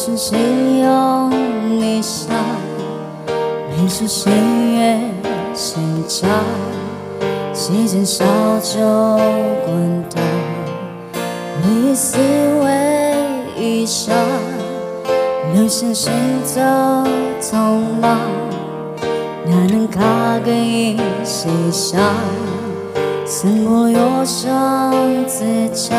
深情有你下，每次星月心照，席间烧酒滚烫，回忆思维一刹，流线行走匆忙，哪能卡个一细想，寸步流上自家。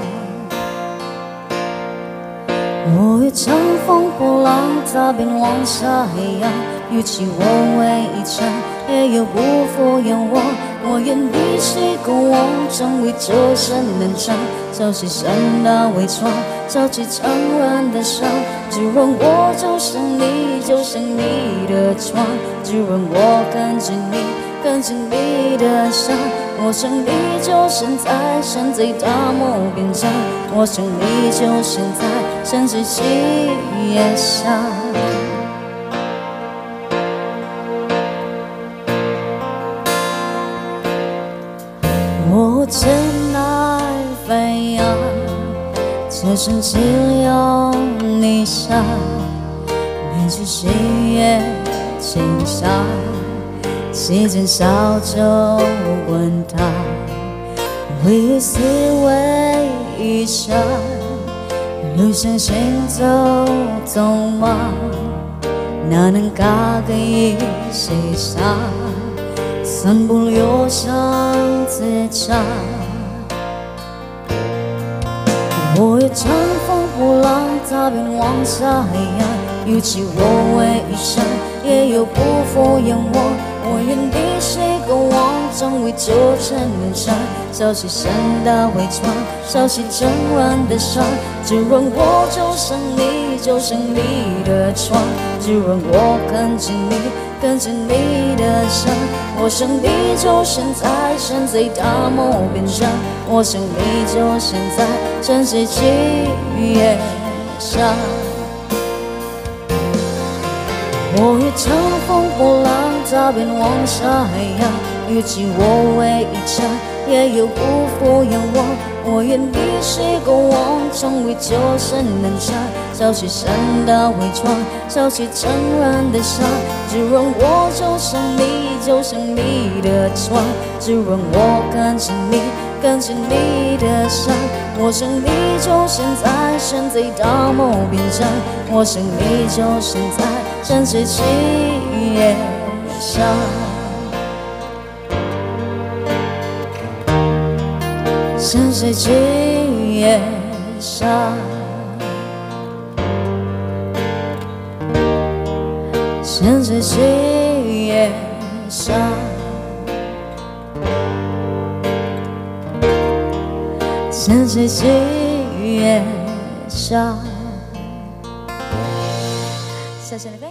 我欲乘风破浪，踏遍黄沙黑洋，与其我为一场，也有不负愿望。我愿比谁更往，终为这身能长，潮起山大围窗，潮起长软的伤，只愿我就像你，就像你的窗，只愿我跟着你，跟着你的伤。我想你就现在，站在大漠边疆，我想你就现在，站在夕阳下。我真爱飞扬，这深情有你下，每次夕月轻纱，席间烧酒滚烫，回忆思维一刹，路上行走匆忙，哪能嘎个一细沙，散步流上自家。我欲乘风破浪，踏遍黄沙黑洋，有其我为一生，也有不负愿望。我愿比谁更往，终为纠缠人伤，潮起山大围窗，潮起整软的伤，只愿我就像你，就像你的窗，只愿我跟着你，跟着你的伤。我想你就现在，站在大漠边疆，我想你就现在，站在夕阳下。我欲乘风破浪，踏遍黄沙黑洋，与其我为一场，也有不负愿望。我愿比谁更往，终为旧身能长，潮起山大围窗，潮起整软的伤，只愿我就像你，就像你的窗，只愿我跟着你，跟着你的伤。我想你就现在，站在大漠边疆，我想你就现在，站在夕阳下。站在夕阳下，站在夕阳下，站在夕阳下。谢谢你。